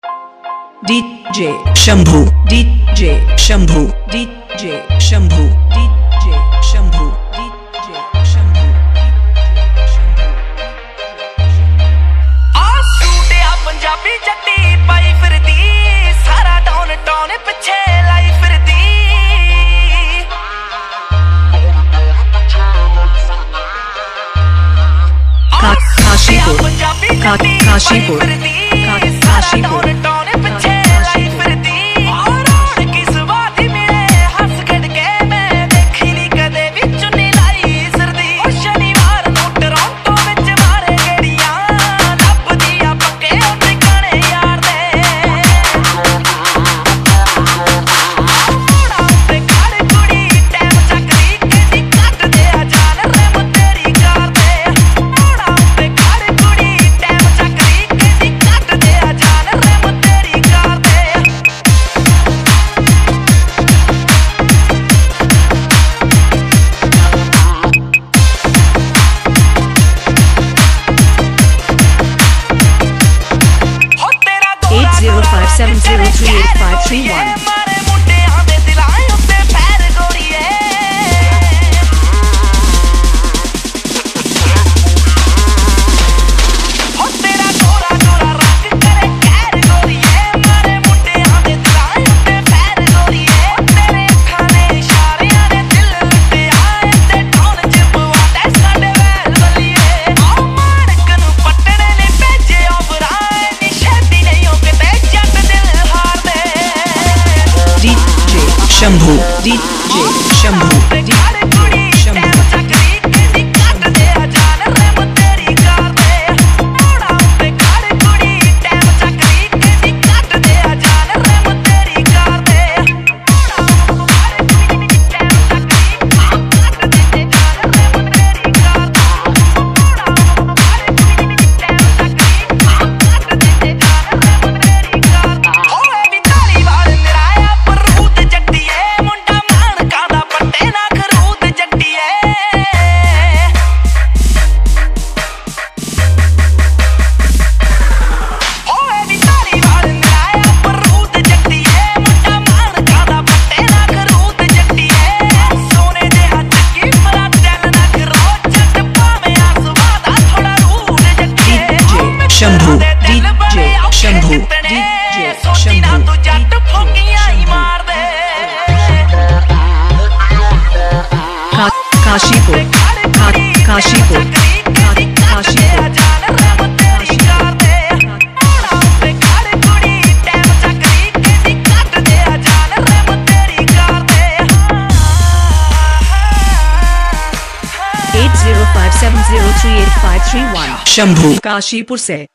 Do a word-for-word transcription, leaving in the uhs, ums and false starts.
DJ Shambhu, DJ Shambhu, DJ Shambhu, DJ Shambhu, DJ Shambhu. आ सूटिया पंजाबी जट्टी पाई फिरदी, सारा टौन टौन पिछे लाई फिरदी। Kashipur, Kashipur, Kashipur. seven zero three eight five three one। Shambhu, DJ Shambhu, DJ Shambhu. Shambhu, DJ Shambhu, DJ Shambhu. Kashipur, Kashipur, Kashipur. eight zero five seven zero three eight five three one। Shambhu Kashipur से।